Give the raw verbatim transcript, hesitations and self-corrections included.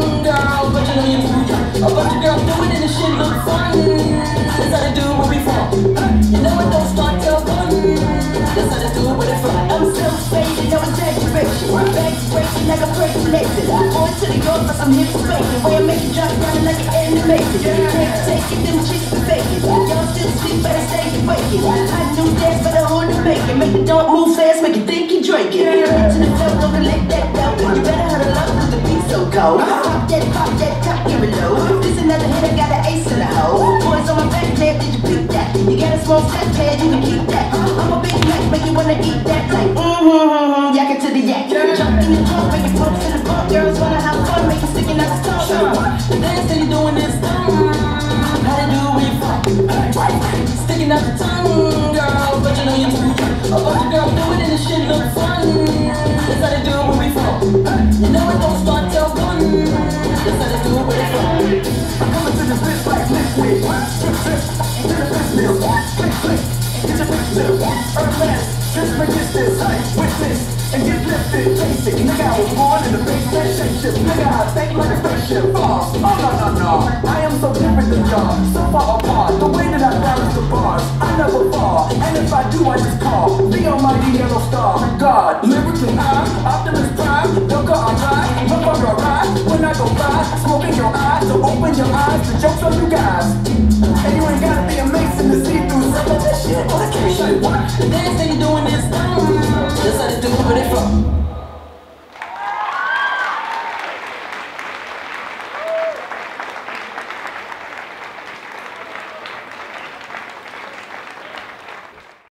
girl, but you know you do. A bunch of girls do it and the shit look fun. That's how they do where we from. You know it don't start till one. That's how they do it where they from. I'm so faded, no exaggeration. Bags breaking like a break blazing. Going to the yard for some hips faking. Way I make you drop down like an animation. Can't take it, them chicks be faking. Y'all still sleep, better stay waking. I do dance for the whole to make it. Make the dog move fast, make you think you drinking. To the flow, don't let that go. You better huddle up cause the beat's so cold. Pop that, pop that, top, give it low. This another hit, I got an ace in the hole. Boys on my back, man, did you pick that? You got a small flat pad, you can keep that. I'm a big Mac, make you wanna eat that. Like, mm-hmm, yak it to the yak. Jump in the trunk, make it pumps in the bump. Girls wanna have fun, make it sticking out the tongue. The dance that you doing is dumb. How to do where you from? Sticking out the tongue, girl, but you know you do. A bunch of girls do it and the shit look fun. That's how they do it where we from. You know it don't start till one. That's how they do it where they from. I'm coming to this bitch like liquid. Trip, trip, to the business. Click, click, get your bitch to the earth. Just make this this, witness, and get lifted. Basic, nigga, I was born in the base relationship. Nigga, I think like a spaceship. Boss, oh no, no, no. I am so different than y'all, so far apart. The way that I balance the bars, I never fall. And if I do, I just call the almighty yellow star. God, lyrically, I'm Optimus Prime. Look, I ride, look on your ride. When I go by, smoke in your eyes. So open your eyes, the joke's on you guys. And you ain't gotta be a mason to see through some of that shit. Oh, that can't shit. What? The dance that you doing is dumb. That's how they do it where they from.